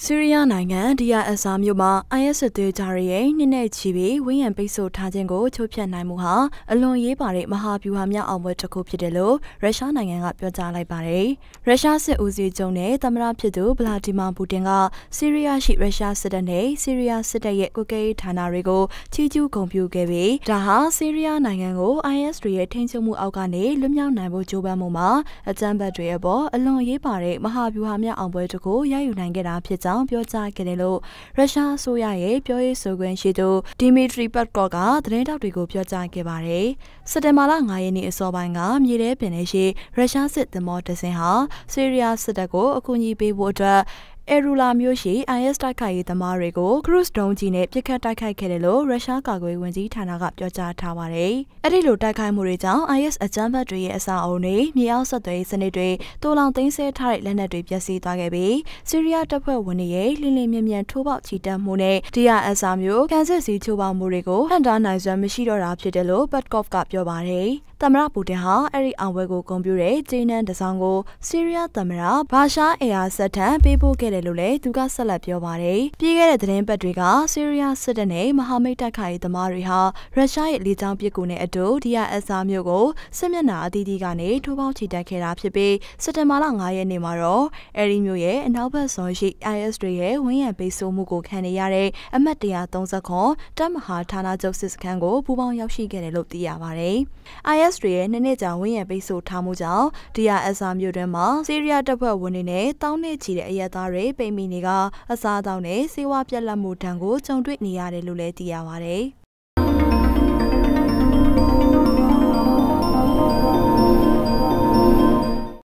ဆီးရီးယားနိုင်ငံဒီယာအက်ဆာမြို့မှာ IS စစ်သွေးကြွတွေရဲ့နှစ်နဲ့ချီပြီးဝန်းရံပိတ်ဆို့ထားခြင်းကိုချိုးဖျက်နိုင်မှုဟာအလွန်ရေးပါတဲ့မဟာဗျူဟာမြောက်အောင်ပွဲတစ်ခုဖြစ်တယ်လို့ရုရှားနိုင်ငံကပြောကြားလိုက်ပါတယ်။ရုရှားစစ်ဦးစီးချုပ်နဲ့သမ္မတဖြစ်သူဗလာဒီမာပူတင်ကဆီးရီးယားရှိရုရှားစစ်တပ်နဲ့ဆီးရီးယားစစ်တပ်ရဲ့ကွပ်ကဲရေးဌာနတွေကိုချီးကျူးဂုဏ်ပြုခဲ့ပြီးဒါဟာဆီးရီးယားနိုင်ငံကို IS တွေရဲ့ထိန်းချုပ်မှုအောက်ကနေလွတ်မြောက်နိုင်ဖို့ကြိုးပမ်းမှုမှာအကြမ်းဖက်တွေအပေါ်အလွန်ရေးပါတဲ့မဟာဗျူဟာမြောက်အောင်ပွဲတစ်ခုရယူနိုင်ခဲ့တာဖြစ်ကြောင်းပြောကြားခဲ့တယ်လို့ရုရှားအစိုးရရဲ့ပြောရေးဆိုခွင့်ရှိသူဒီမီထရီပတ်ကော့ကသတင်းတောက်တွေကိုပြောကြားခဲ့ပါတယ်။စက်တင်ဘာလ9ရက်နေ့အစောပိုင်းကမြေထဲပင်ထဲရှိရုရှားစစ်သင်္ဘောတစ်စင်းဟာဆီးရီးယားစစ်တပ်ကိုအကူအညီပေးဖို့အတွက်အေရူလာမျိုးရှိ IS တိုက်ခိုက်ရေးသမားတွေကိုခရုစ်ဒုံးကြီးနဲ့ပစ်ခတ်တိုက်ခိုက်ခဲ့တယ်လို့ရုရှားကာကွယ်ရေးဝန်ကြီးဌာနကပြောကြားထားပါတယ်။အဲ့ဒီလိုတိုက်ခိုက်မှုတွေကြောင့် IS အကြမ်းဖက်တွေရဲ့အဆောက်အအုံတွေမြေအောက်ဆက်သွယ်ရေးစနစ်တွေတိုးလောင်သိမ်းဆည်းထားတဲ့လက်နက်တွေပျက်စီးသွားခဲ့ပြီးဆီးရီးယားတပ်ဖွဲ့ဝင်တွေရဲ့လင်းလင်းမြန်မြန်ထိုးပေါက်ချီတက်မှုနဲ့ဒီယာအက်ဆာမျိုးကန်စစ်စီချိုးပေါက်မှုတွေကိုဟန်တာနိုင်စွမ်းမရှိတော့တာဖြစ်တယ်လို့ပတ်ကော့ဖ်ကပြောပါတယ်။သမ္မတပူတင်ဟာအဲ့ဒီအောင်ပွဲကိုဂုဏ်ပြုတဲ့ဂျိနန်တစောင်းကိုဆီးရီးယားသမ္မတဘာရှာအေယာဆတ်ထံပေးပို့ခဲ့တယ်လို့လည်းသူကဆက်လက်ပြောပါတယ်။ပြီးခဲ့တဲ့သတင်းပတ်တွေကဆီးရီးယားစစ်တပ်နဲ့မဟာမိတ်တိုက်ခိုက်ရေးသမားတွေဟာရုရှားရဲ့လေကြောင်းပစ်ကူနဲ့အတူဒီယာအက်ဆာမျိုးကိုစစ်မျက်နှာအသီးသီးကနေထိုးပေါက်ချီတက်ခဲ့တာဖြစ်ပြီးစက်တင်ဘာလ9ရက်နေ့မှာတော့အဲ့ဒီမျိုးရဲ့အနောက်ဘက်စွန်ရှိ IS တွေရဲ့ဝန်းရံပိတ်ဆို့မှုကိုခံနေရတဲ့အမှတ်130တပ်မဟာဌာနချုပ်စစ်စခန်းကိုပူးပေါင်းရောက်ရှိခဲ့တယ်လို့သိရပါတယ်။ IS တွေရဲ့နှစ်ကြာဝန်းရံပိတ်ဆို့ထားမှုကြောင့်ဒီယာအက်ဆာမျိုးတွင်မှာဆီးရီးယားတပ်ဖွဲ့ဝင်တွေနဲ့တောင်းနဲ့ချီတဲ့အရက်သားတွေပိတ်မိနေကအစားအသောက်နဲ့ဆေးဝါးပြက်လက်မှုတံကိုကြုံတွေ့နေရတယ်လို့လည်းသိရပါတယ်။